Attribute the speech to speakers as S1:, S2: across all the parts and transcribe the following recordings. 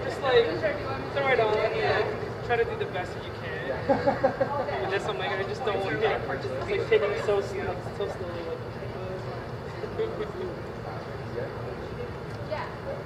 S1: just like throw it on, you know, try to do the best that you can. And this, I'm like, I just don't want to participate. It's like taking it so slowly.
S2: Yeah.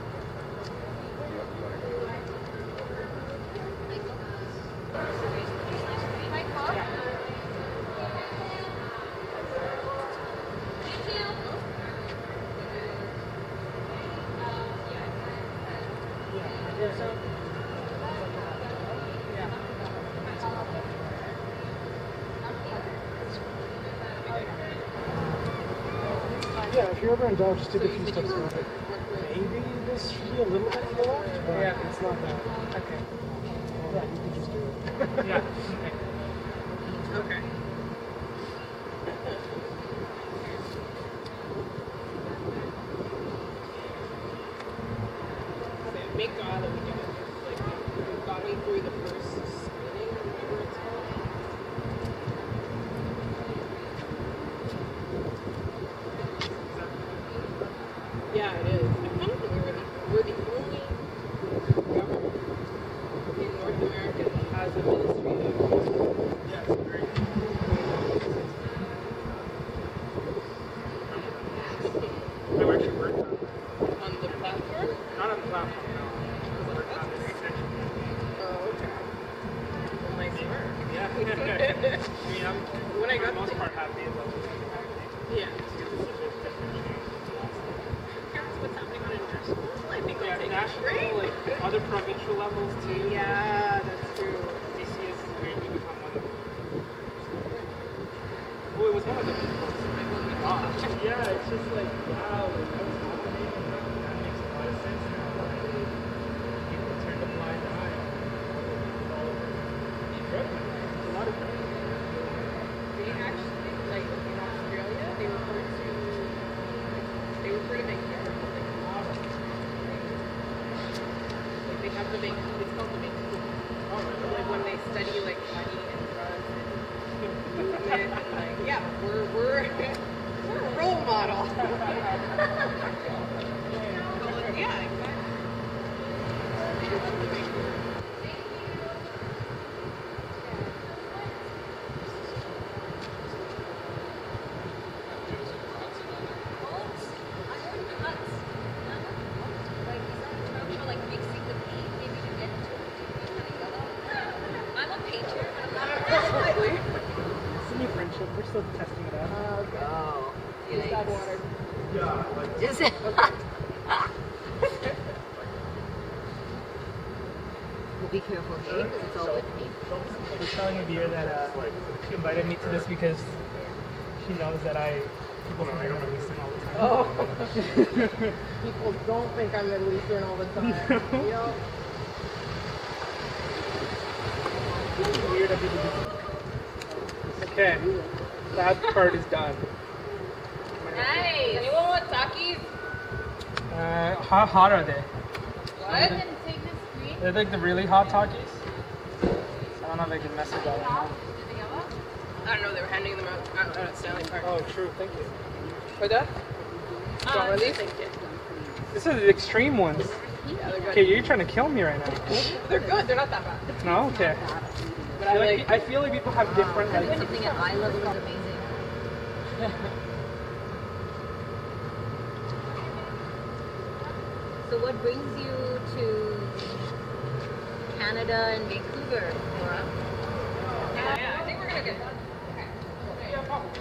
S3: Yeah, if you're ever in doubt, just take a few steps forward. Maybe this should be a little bit to the left, but yeah, it's not that.
S1: Okay.
S3: Yeah, you can just do it.
S1: Yeah. Okay. Make God that we did it. Like, got me through the first screening, whatever it's called. Yeah, it is. I kind of think we're the only government in North America that has a ministry of. Yeah, it's great. I've actually worked on the platform? Not on the platform, no. On the extension. Oh, okay. Well, nice work. Yeah. I mean, I'm, when I got for the most part happy about it. Yeah. What's happening on international? I think yeah, national, like other provincial levels too. Yeah, that's true. DCS is great to become one of them. Well, it was one of the big ones. Like when we thought. Yeah, it's just like, wow, that was happening, and that makes a lot of sense now. People turned a blind eye all over the drug money. A lot of drugs. They actually, like in Australia, they refer to Vancouver. They have the Vancouver, it's called the Vancouver. Oh, really? Like when they study like money and drugs and movement and like, yeah, we're a role model. Yeah, exactly.
S3: We're still testing it out.
S2: Oh,
S3: Just add water.
S1: Yeah, like
S2: is it? Well, be careful, hey, because it's all with me.
S3: I was telling Avir that she invited me to this because she knows that people think I'm Middle Eastern all the time.
S1: oh. People don't think I'm Middle Eastern all the time. Yep.
S3: It's weird that people do. Okay, that part is done.
S2: Nice! Anyone want Takis?
S3: How hot are they?
S2: What?
S3: They're like the really hot Takis? I don't know if I can mess with that.
S2: I don't know, they were handing them out at Stanley Park.
S3: Oh, true, thank you.
S1: For that?
S2: Thank you.
S3: This are the extreme ones.
S2: Yeah, they're good.
S3: Okay, you're trying to kill me right now.
S1: They're good, they're not that bad.
S3: No? Okay.
S1: But
S3: I feel like people have different like.
S2: Everything at eye level is amazing. So what brings you to Canada and Vancouver, Laura?
S1: Yeah, I think we're gonna get done. Okay. Yeah, probably.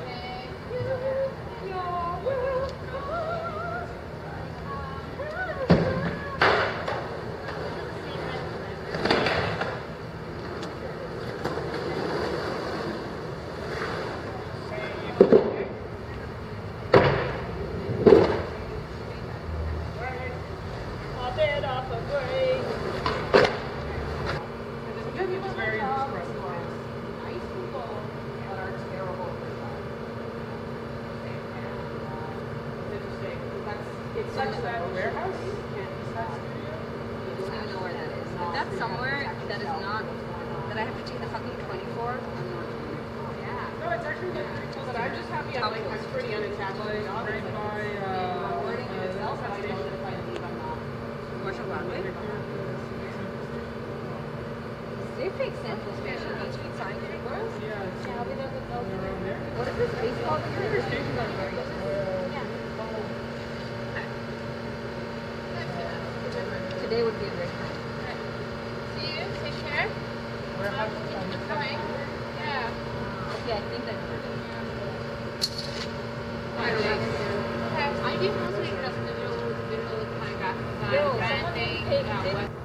S4: fake Central Station Main Street sign for girls?
S1: Yeah, it's
S4: Yeah, I'll be there with those.
S1: around there.
S4: What is this baseball field?
S1: Station's on there.
S4: Yeah. Today would be a great time.
S2: See you. Take care.
S1: We're having
S2: Coming. Yeah.
S4: Okay, I think that's it.
S2: I do mostly just visual kind of graphic design,
S4: Yo,
S2: branding,
S4: someone take
S2: web.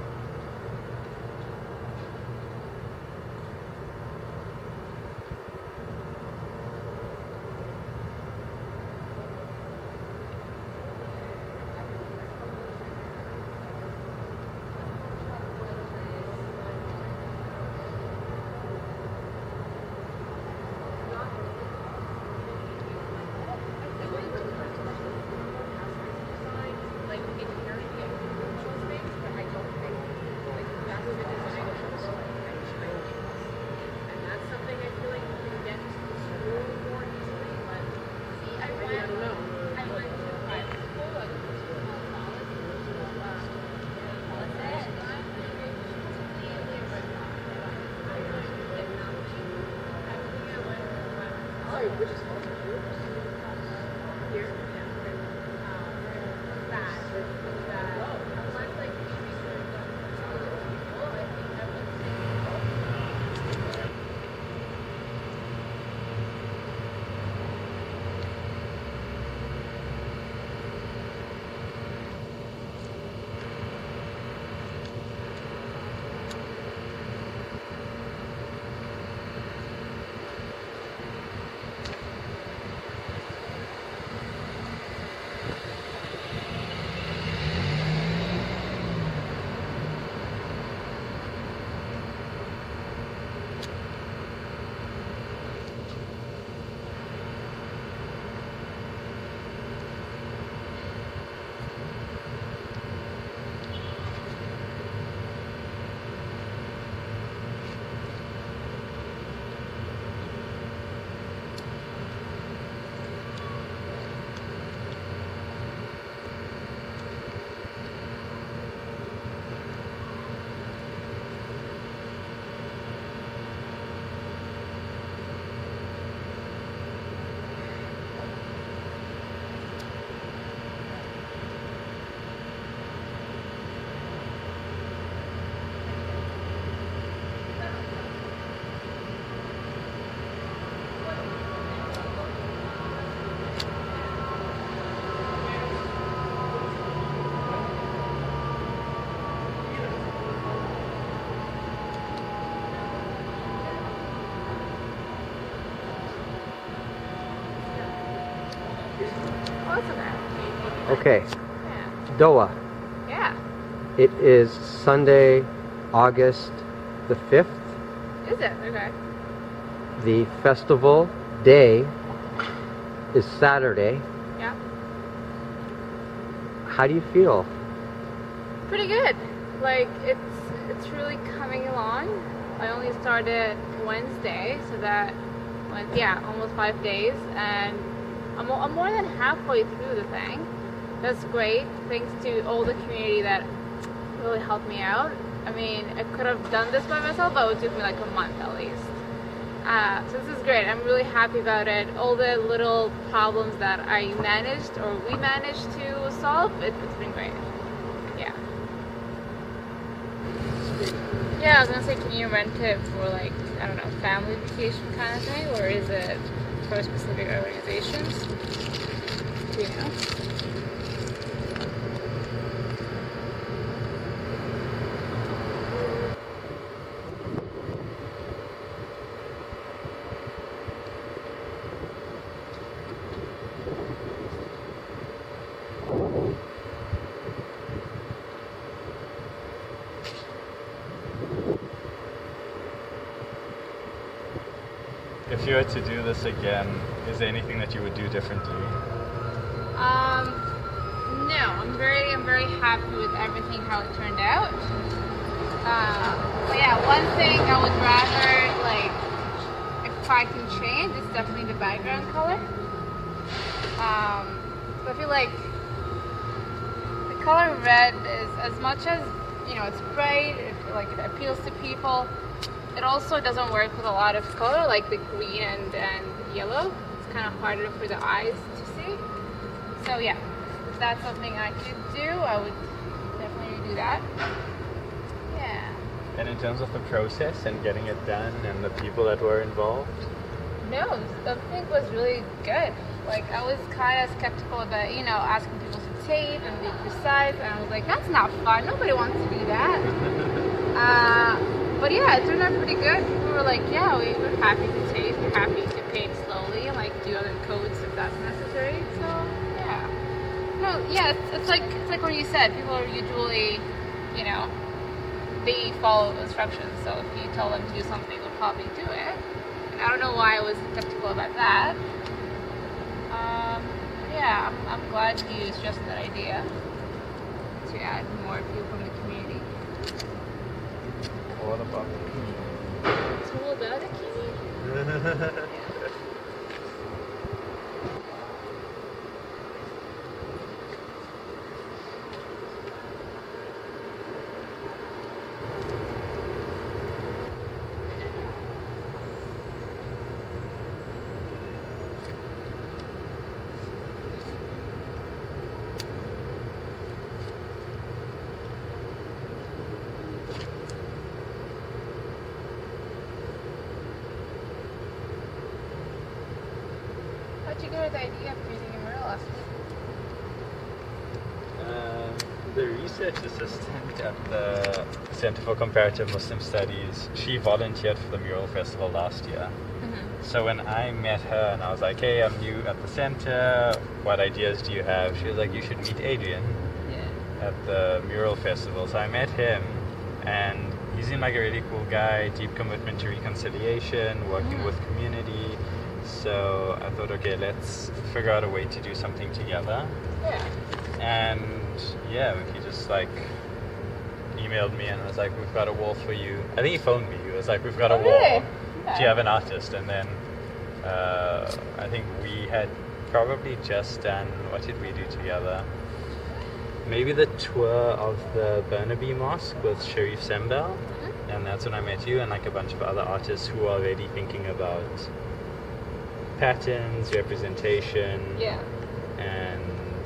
S5: Okay,
S2: Yeah.
S5: Doaa.
S2: Yeah.
S5: It is Sunday, August the 5th.
S2: Is it? Okay.
S5: The festival day is Saturday.
S2: Yeah.
S5: How do you feel?
S2: Pretty good. Like it's really coming along. I only started Wednesday, so that was almost 5 days, and I'm more than halfway through the thing. That's great. Thanks to all the community that really helped me out. I mean, I could have done this by myself, but it would take me like a month at least. So this is great. I'm really happy about it. All the little problems that I managed or we managed to solve, it's been great. Yeah. Yeah, I was gonna say, can you rent it for like, I don't know, family vacation kind of thing, or is it for specific organizations? Do you know?
S6: If you had to do this again, is there anything that you would do differently?
S2: No, I'm very happy with everything how it turned out. But yeah, one thing I would rather, like, if I can change, is definitely the background color. So I feel like the color red is, as much as, you know, it's bright, it like it appeals to people. It also doesn't work with a lot of color, like the green and yellow. It's kind of harder for the eyes to see. So yeah, if that's something I could do, I would definitely do that. Yeah.
S6: And in terms of the process and getting it done and the people that were involved?
S2: No, everything was really good. Like, I was kind of skeptical about, you know, asking people to tape and be precise, and I was like, that's not fun. Nobody wants to do that. But yeah, it turned out pretty good. People were like, yeah, we're happy to tape. We're happy to paint slowly and like do other coats if that's necessary. So yeah. No, yeah, it's like what you said. People are usually, you know, they follow instructions. So if you tell them to do something, they'll probably do it. And I don't know why I was skeptical about that. Yeah, I'm glad you suggested that idea to add more people from the community.
S6: What about the community?
S2: It's all about the community. How'd you get the idea of creating a mural last week?
S6: The research assistant at the Center for Comparative Muslim Studies, she volunteered for the Mural Festival last year. So when I met her and I was like, hey, I'm new at the center, what ideas do you have? She was like, you should meet Adrian at the Mural Festival. So I met him, and he seemed like a really cool guy, deep commitment to reconciliation, working with community. So I thought, okay, let's figure out a way to do something together.
S2: Yeah.
S6: And yeah, he just like emailed me and was like, we've got a wall for you. I think he phoned me. He was like, we've got a wall.
S2: Really?
S6: Do you have an artist? And then I think we had probably just done, what did we do together? Maybe the tour of the Burnaby Mosque with Sharif Sembel. And that's when I met you and like a bunch of other artists who are already thinking about patterns, representation, and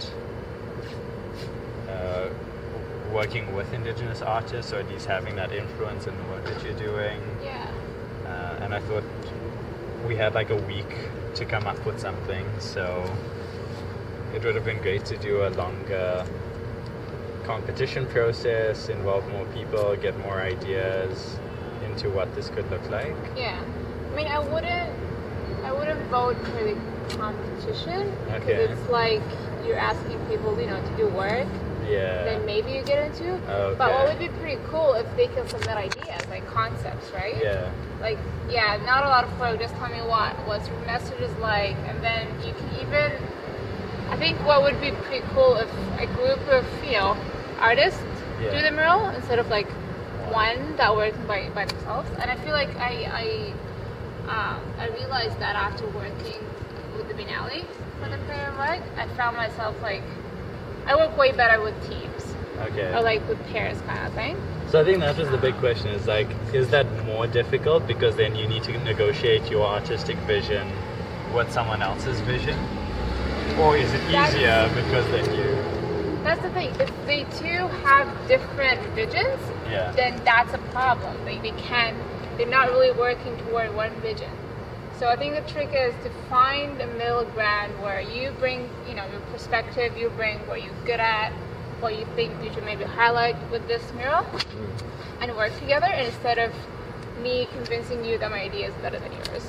S6: working with Indigenous artists, or at least having that influence in the work that you're doing.
S2: Yeah.
S6: And I thought we had like a week to come up with something, so it would have been great to do a longer competition process, involve more people, get more ideas into what this could look like.
S2: Yeah. I mean, I wouldn't vote for the competition because it's like you're asking people, you know, to do work.
S6: Yeah.
S2: Then maybe you get into.
S6: Okay.
S2: But what would be pretty cool if they can submit ideas, like concepts, right?
S6: Yeah.
S2: Like, yeah, not a lot of work. Just tell me what's your message is like, and then you can even. I think what would be pretty cool if a group of, you know, artists do the mural instead of like one that works by themselves. And I feel like I realized that after working with the Biennale for the prayer work, I found myself like I work way better with teams.
S6: Okay.
S2: Or like with pairs kind of thing.
S6: So I think that was the big question, is like, is that more difficult because then you need to negotiate your artistic vision with someone else's vision? Or is it easier because then you...
S2: That's the thing. If they two have different visions, then that's a problem. They're not really working toward one vision. So I think the trick is to find a middle ground where you bring, you know, your perspective, you bring what you're good at, what you think you should maybe highlight with this mural, and work together instead of me convincing you that my idea is better than yours.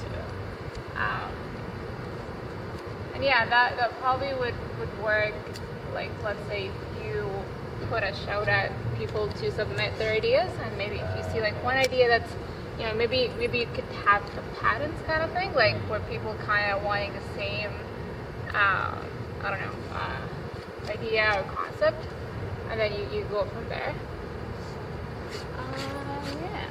S2: And yeah, that probably would work. Like, let's say if you put a shout at people to submit their ideas, and maybe if you see like one idea that's, you know, maybe you could have the patterns kind of thing, like where people kind of wanting the same, I don't know, idea or concept, and then you go from there. Yeah.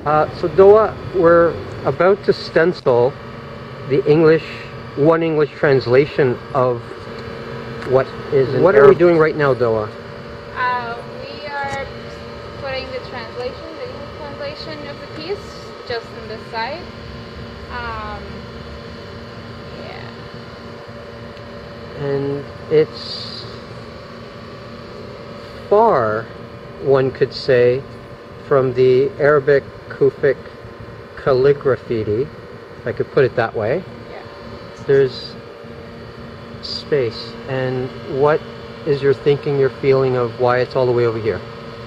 S5: So Doaa, we're about to stencil the one English translation of what is an What are we doing right now, Doaa?
S2: We are putting the English translation of the piece just on this side. Yeah.
S5: And it's far, one could say, from the Arabic Kufic calligraphy, if I could put it that way.
S2: Yeah.
S5: There's space. And what is your thinking, your feeling of why it's all the way over here?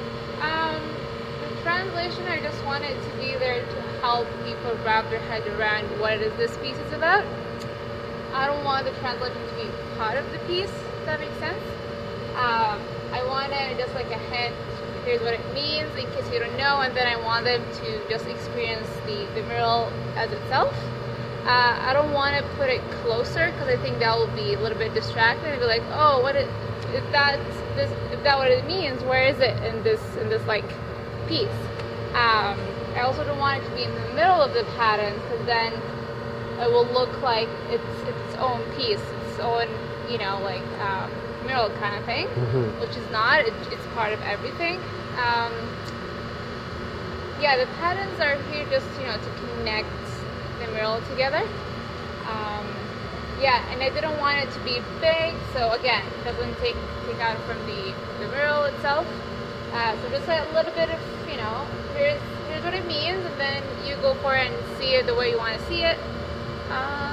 S2: The translation, I just wanted to be there to help people wrap their head around what it is this piece is about. I don't want the translation to be part of the piece, if that makes sense. I wanted just like a hint, here's what it means in case you don't know, and then I want them to just experience the mural as itself. I don't want to put it closer because I think that will be a little bit distracting. I'd be like, oh, if that's what it means, where is it in this like piece? I also don't want it to be in the middle of the pattern because then it will look like it's its own piece, its own, like mural kind of thing, which is not. It's part of everything. Yeah, the patterns are here just to connect the mural together. Yeah, and I didn't want it to be big, so again, it doesn't take out from the mural itself. So just a little bit of here's what it means, and then you go for it and see it the way you want to see it. Yeah.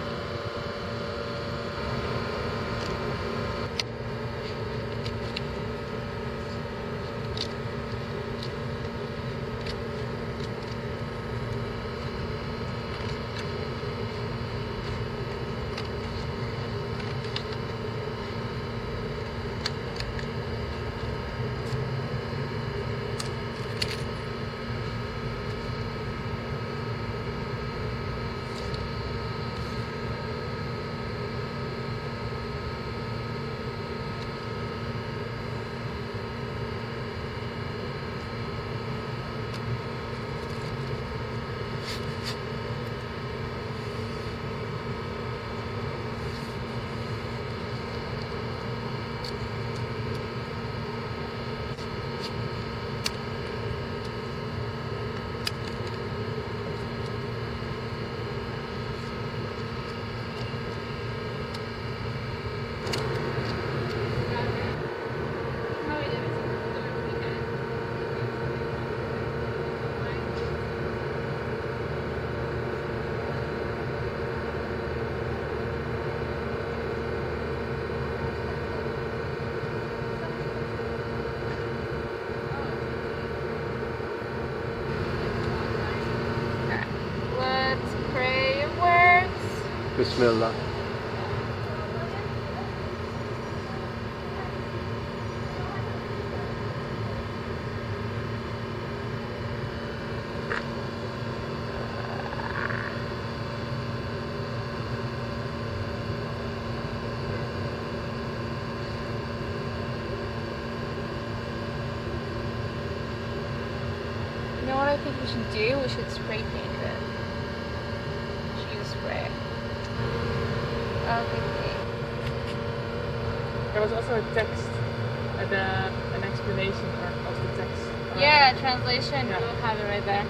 S5: Bismillah.
S2: You know what I think we should do? We should spray paint it. We should use spray. Okay.
S3: There was also a text, an explanation, or also text.
S2: Yeah, translation.
S3: Yeah.
S2: We'll have it right there.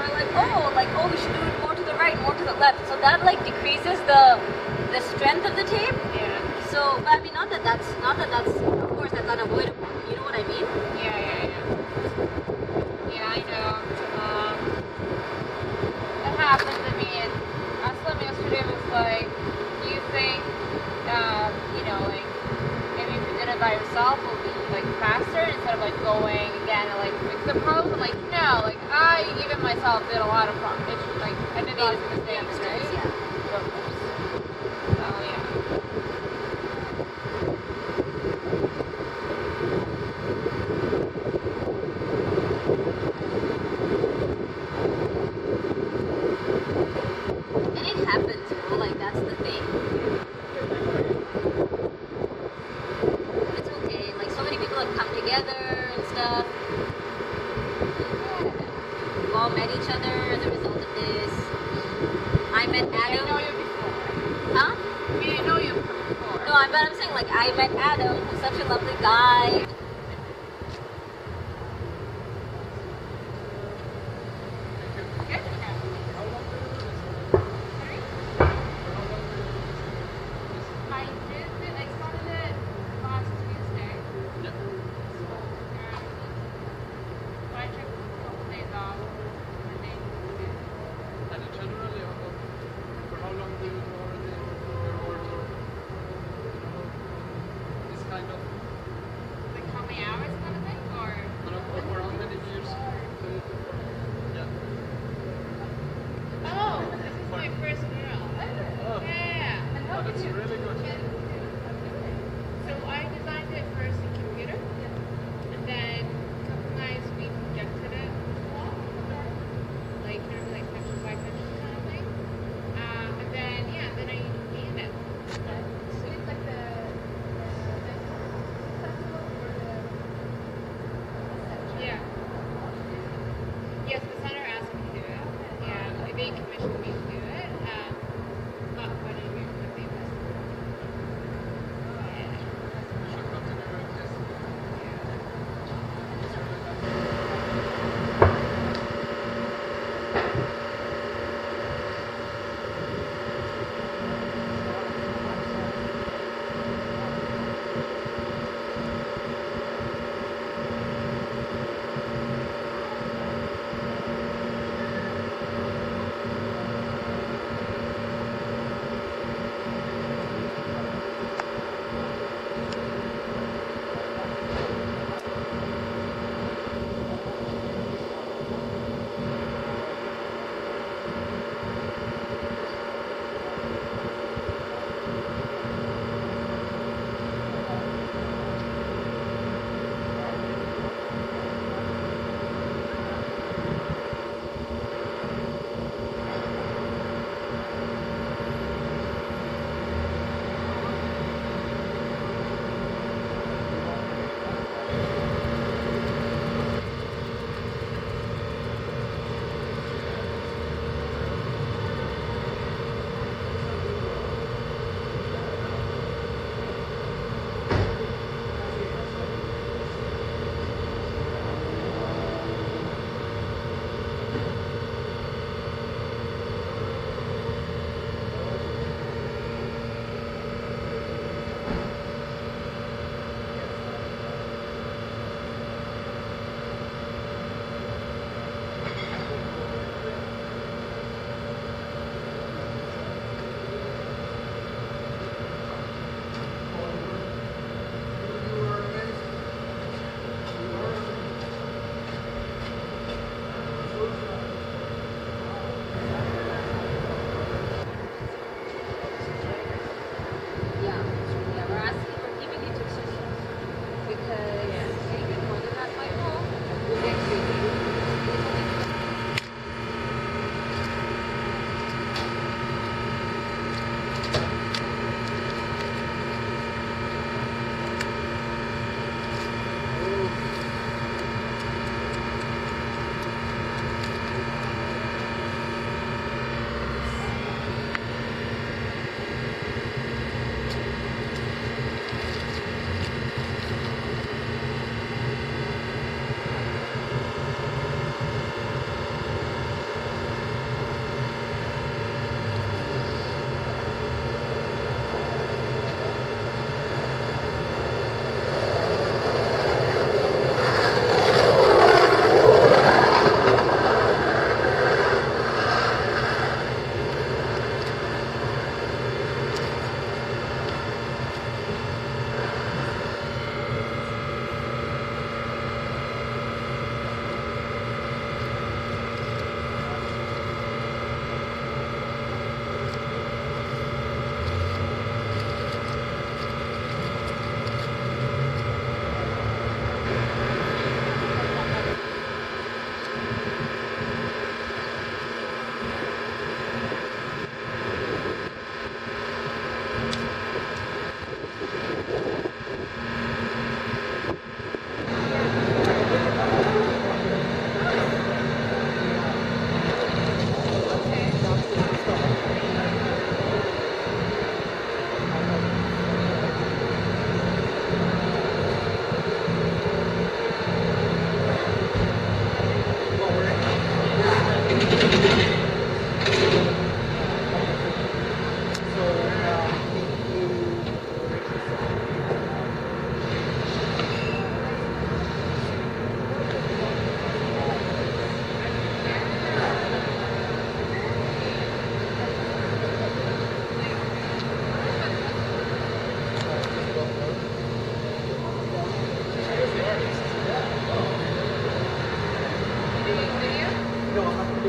S4: we're like, oh, we should do it more to the right, more to the left. So that like decreases the strength of the tape.
S2: Yeah.
S4: So, but I mean, not that that's of course that's unavoidable. You know what I mean?
S2: Yeah. Yeah, I know. It happens. I mean, Muslim yesterday was like, do you think, like, maybe if you did it by yourself, it would be like faster instead of like going again and like fix the problems? I'm like, no, like I even myself did a lot of problems. Like I did a lot of mistakes, right?
S4: Yeah.
S2: So yeah.
S4: And it happens, like that's the thing. It's okay. Like so many people have come together and stuff. We've all met each other as a result of this. I met
S2: I didn't know
S4: Adam.
S2: you before.
S4: Huh?
S2: We didn't know you before.
S4: No, but I'm saying like I met Adam, who's such a lovely guy.
S2: I started it last Tuesday. I took a couple days off.
S3: And generally, for how long do you already work this kind of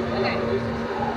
S4: Okay.